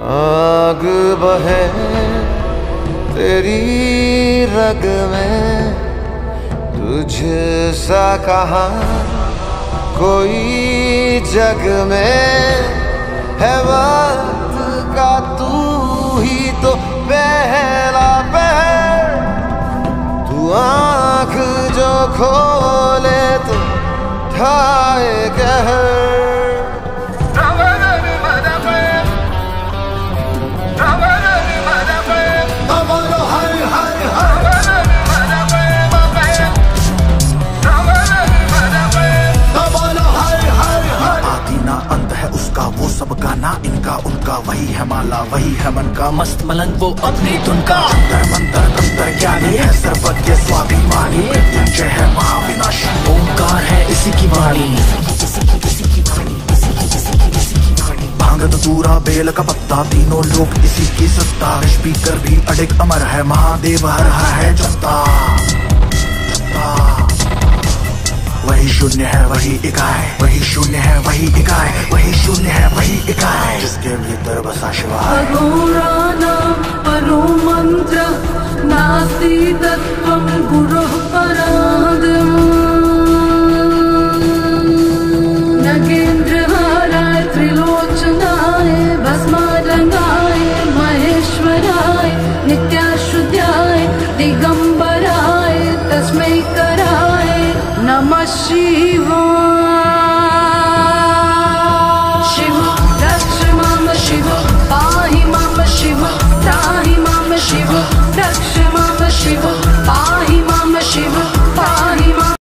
आग बहे तेरी रग में, तुझसा कहाँ कोई जग में है। वक्त का तू ही तो पहला पहर, तू आँख जो खोले तो ढाए कहर। वो सबका ना इनका उनका, वही है माला वही है मन का, मस्त मलंग वो अपनी धुन का। अंतर मंतर तंत्र ज्ञानी है सर्वज्ञ स्वाभिमानी, मृत्युंजय है महाविनाशी, ओंकार है इसी की वाणी। भांग धतूरा बेल का पत्ता, तीनों लोग इसी की सत्ता, स्पीकर भी अडिग अमर है, महादेव हर है जनता। वही शून्य है वही इकाई, वही शून्य है वही इकाई, वही शून्य है वही इकाई, जिसके भीतर बसा शिवाय। अघोराणां परो मंत्र नास्ति तत्त्वं गुरोः।